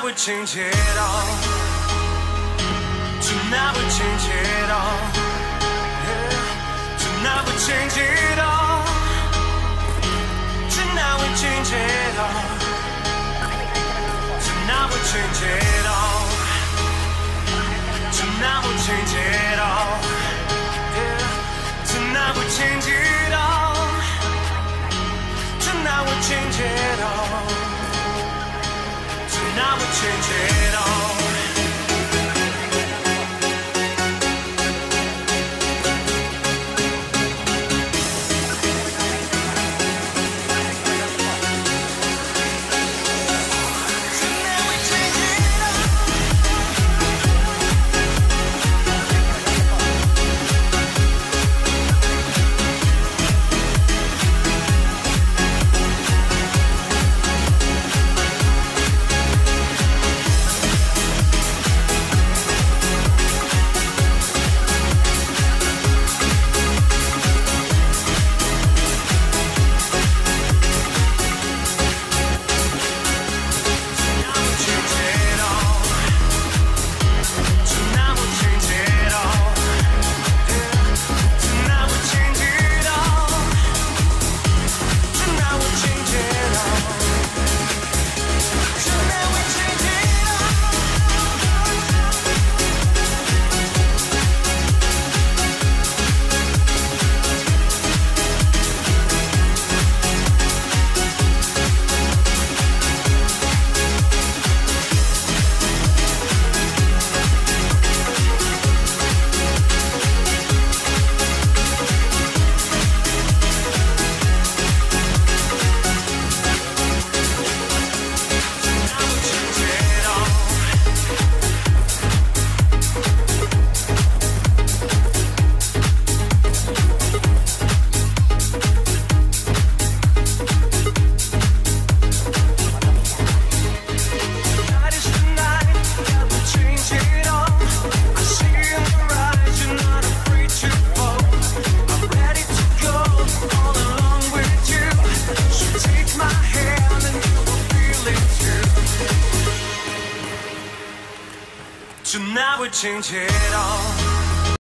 would change it all. Tonight would change it all. Yeah. Tonight would change it all. Tonight would change it all. Tonight would change it all. Tonight would change it all. Yeah. Tonight would change it all. Tonight would change it all. Tonight would change it all. Tonight would change it all.